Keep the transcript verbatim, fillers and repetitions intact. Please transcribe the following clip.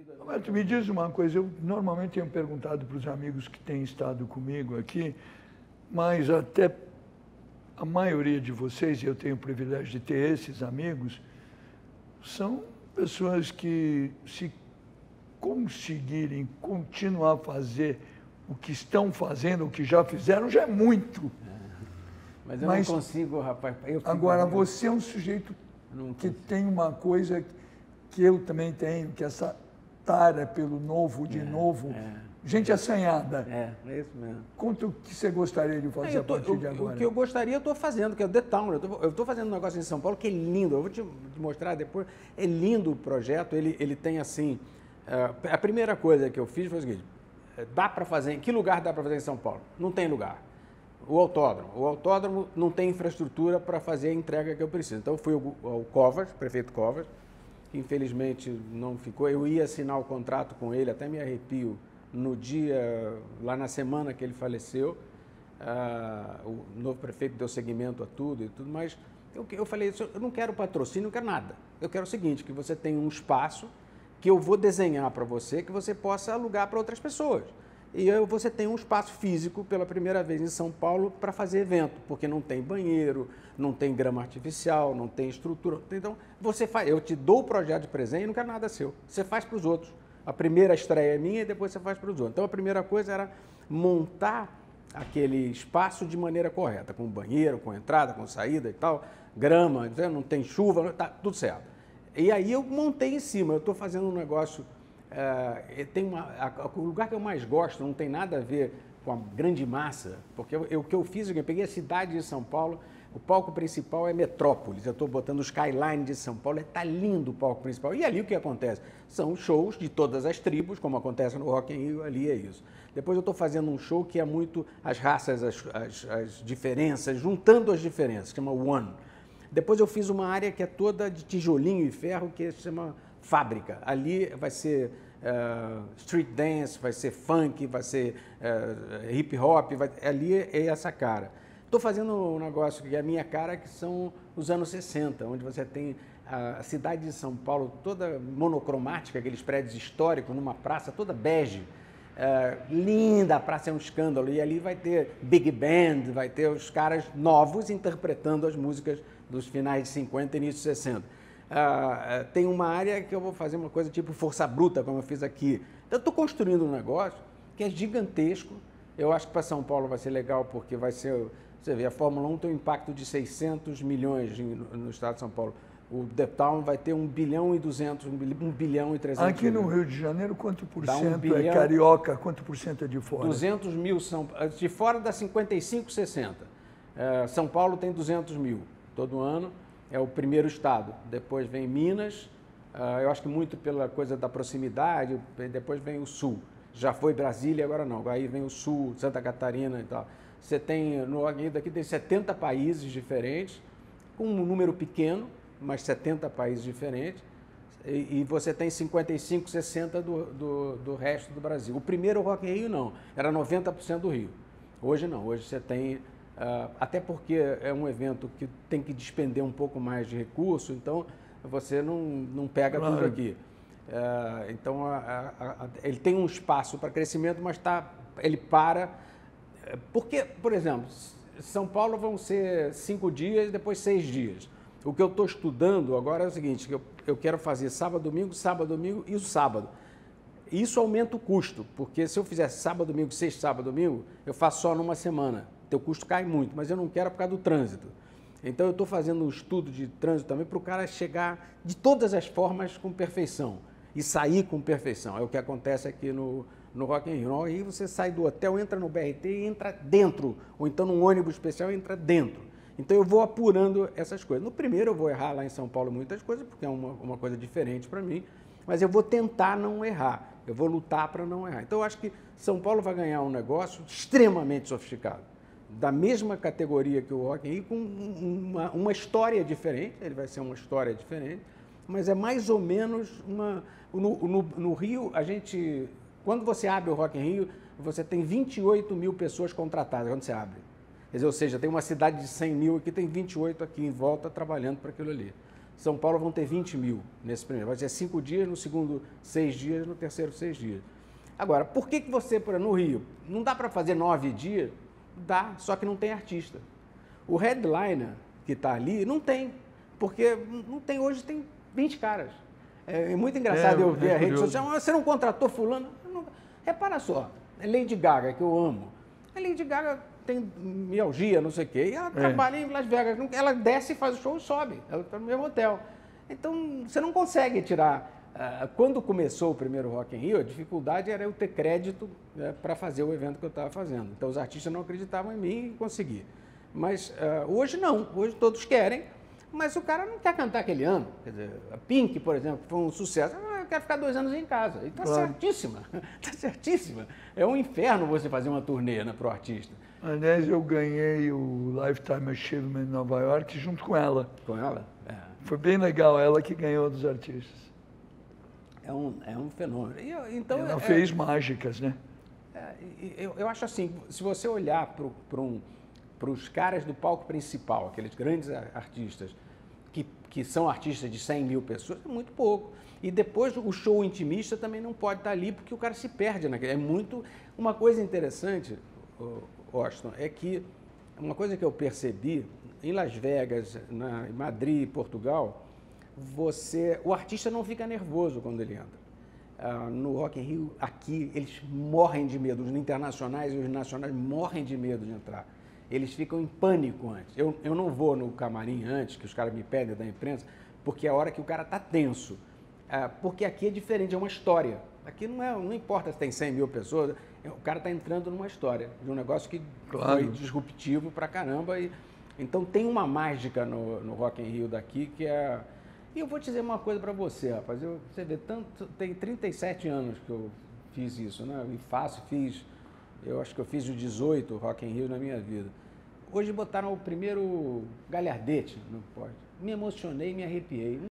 Mas tu me diz uma coisa, eu normalmente tenho perguntado para os amigos que têm estado comigo aqui, mas até a maioria de vocês, e eu tenho o privilégio de ter esses amigos, são pessoas que, se conseguirem continuar a fazer o que estão fazendo, o que já fizeram, já é muito. Mas eu Mas, não consigo, rapaz. Eu agora, fico... você é um sujeito que tem uma coisa que eu também tenho, que é essa tara pelo novo, de é, novo. É, Gente assanhada. É, é isso mesmo. Conta o que você gostaria de fazer eu tô, a partir eu, de agora. O que eu gostaria, eu estou fazendo, que é o The Town. Eu estou fazendo um negócio em São Paulo que é lindo. Eu vou te, te mostrar depois. É lindo o projeto. Ele, ele tem assim... Uh, a primeira coisa que eu fiz foi o seguinte. Dá para fazer... Em que lugar dá para fazer em São Paulo? Não tem lugar. O autódromo. O autódromo não tem infraestrutura para fazer a entrega que eu preciso. Então, eu fui ao, ao Covas, prefeito Covas, que infelizmente não ficou. Eu ia assinar o contrato com ele, até me arrepio, no dia, lá na semana que ele faleceu. Uh, o novo prefeito deu seguimento a tudo e tudo, mas eu, eu falei, eu não quero patrocínio, não quero nada. Eu quero o seguinte, que você tenha um espaço que eu vou desenhar para você, que você possa alugar para outras pessoas. E eu, você tem um espaço físico, pela primeira vez em São Paulo, para fazer evento, porque não tem banheiro, não tem grama artificial, não tem estrutura. Então, você faz, eu te dou o projeto de presente e não quero nada seu. Você faz para os outros. A primeira estreia é minha e depois você faz para os outros. Então, a primeira coisa era montar aquele espaço de maneira correta, com banheiro, com entrada, com saída e tal, grama, não tem chuva, tá tudo certo. E aí eu montei em cima, eu estou fazendo um negócio... Uh, tem uma, a, a, o lugar que eu mais gosto não tem nada a ver com a grande massa, porque eu, eu, o que eu fiz, eu peguei a cidade de São Paulo, o palco principal é Metrópolis, eu estou botando o skyline de São Paulo, está lindo o palco principal. E ali o que acontece? São shows de todas as tribos, como acontece no Rock in Rio, ali é isso. Depois eu estou fazendo um show que é muito as raças, as, as, as diferenças, juntando as diferenças, que chama One. Depois eu fiz uma área que é toda de tijolinho e ferro, que se chama Fábrica. Ali vai ser uh, street dance, vai ser funk, vai ser uh, hip hop, vai, ali é essa cara. Estou fazendo um negócio que é a minha cara, que são os anos sessenta, onde você tem a cidade de São Paulo toda monocromática, aqueles prédios históricos, numa praça toda bege. Uh, linda, a praça é um escândalo. E ali vai ter big band, vai ter os caras novos interpretando as músicas dos finais de cinquenta e início de sessenta. Uh, tem uma área que eu vou fazer uma coisa tipo força bruta, como eu fiz aqui. Então, eu estou construindo um negócio que é gigantesco. Eu acho que para São Paulo vai ser legal, porque vai ser... Você vê, a Fórmula um tem um impacto de seiscentos milhões no, no estado de São Paulo. O The Town vai ter um bilhão e duzentos, um bilhão e trezentos. Aqui no Rio de Janeiro, quanto por dá cento um bilhão, é carioca, quanto por cento é de fora? duzentos mil são... De fora dá cinquenta e cinco, sessenta. Uh, São Paulo tem duzentos mil todo ano. É o primeiro estado, depois vem Minas, uh, eu acho que muito pela coisa da proximidade, depois vem o Sul. Já foi Brasília, agora não, aí vem o Sul, Santa Catarina e tal. Você tem, no daqui tem setenta países diferentes, com um número pequeno, mas setenta países diferentes, e, e você tem cinquenta e cinco, sessenta do, do, do resto do Brasil. O primeiro Rock in Rio não, era noventa por cento do Rio. Hoje não, hoje você tem... Uh, até porque é um evento que tem que despender um pouco mais de recurso, então você não, não pega claro. Tudo aqui. Uh, então, a, a, a, ele tem um espaço para crescimento, mas tá, ele para... Porque, por exemplo, São Paulo vão ser cinco dias, depois seis dias. O que eu estou estudando agora é o seguinte, que eu, eu quero fazer sábado, domingo, sábado, domingo e o sábado. Isso aumenta o custo, porque se eu fizer sábado, domingo, sexta, sábado, domingo, eu faço só numa semana. Teu custo cai muito, mas eu não quero por causa do trânsito. Então, eu estou fazendo um estudo de trânsito também para o cara chegar de todas as formas com perfeição e sair com perfeição. É o que acontece aqui no, no Rock in Rio. No Rock in Rio, você sai do hotel, entra no B R T e entra dentro, ou então num ônibus especial e entra dentro. Então, eu vou apurando essas coisas. No primeiro, eu vou errar lá em São Paulo muitas coisas, porque é uma, uma coisa diferente para mim, mas eu vou tentar não errar, eu vou lutar para não errar. Então, eu acho que São Paulo vai ganhar um negócio extremamente sofisticado, da mesma categoria que o Rock in Rio, com uma, uma história diferente, ele vai ser uma história diferente, mas é mais ou menos uma... No, no, no Rio, a gente... Quando você abre o Rock in Rio, você tem vinte e oito mil pessoas contratadas quando você abre. Quer dizer, ou seja, tem uma cidade de cem mil aqui, tem vinte e oito aqui em volta trabalhando para aquilo ali. São Paulo vão ter vinte mil nesse primeiro. Vai ser cinco dias, no segundo seis dias, no terceiro seis dias. Agora, por que, que você, por exemplo, no Rio, não dá para fazer nove dias? Dá, só que não tem artista. O headliner que está ali não tem, porque não tem, hoje tem vinte caras. É muito engraçado é, eu ver é a rede social, você não contratou fulano? Não, repara só, é Lady Gaga, que eu amo. A Lady Gaga tem mialgia, não sei o quê, e ela é. trabalha em Las Vegas. Ela desce, faz o show e sobe. Ela está no mesmo hotel. Então, você não consegue tirar... Uh, quando começou o primeiro Rock in Rio, a dificuldade era eu ter crédito, né, para fazer o evento que eu estava fazendo. Então, os artistas não acreditavam em mim e consegui. Mas uh, hoje não. Hoje todos querem, mas o cara não quer cantar aquele ano. Quer dizer, a Pink, por exemplo, que foi um sucesso. Ah, eu quero ficar dois anos em casa. E está claro. certíssima. Está certíssima. É um inferno você fazer uma turnê, né, para o artista. Aliás, eu ganhei o Lifetime Achievement em Nova York junto com ela. Com ela? É. Foi bem legal, ela que ganhou dos artistas. É um, é um fenômeno. E, então, ela é, fez mágicas, né? É, eu, eu acho assim, se você olhar para um, os caras do palco principal, aqueles grandes artistas, que, que são artistas de cem mil pessoas, é muito pouco. E depois o show intimista também não pode estar ali, porque o cara se perde naquele. É muito... Uma coisa interessante, Washington, é que uma coisa que eu percebi em Las Vegas, na, em Madrid, Portugal, você, o artista não fica nervoso quando ele entra. Ah, no Rock in Rio, aqui, eles morrem de medo. Os internacionais e os nacionais morrem de medo de entrar. Eles ficam em pânico antes. Eu, eu não vou no camarim antes, que os caras me pedem da imprensa, porque é a hora que o cara está tenso. Ah, porque aqui é diferente, é uma história. Aqui não, é, não importa se tem cem mil pessoas, o cara está entrando numa história, de um negócio que claro. foi disruptivo pra caramba. E, então tem uma mágica no, no Rock in Rio daqui que é... E eu vou te dizer uma coisa para você, rapaz. Eu, você vê, tanto, tem trinta e sete anos que eu fiz isso, né? E faço, fiz... Eu acho que eu fiz os dezoito Rock in Rio na minha vida. Hoje botaram o primeiro galhardete no pódio. Me emocionei, me arrepiei.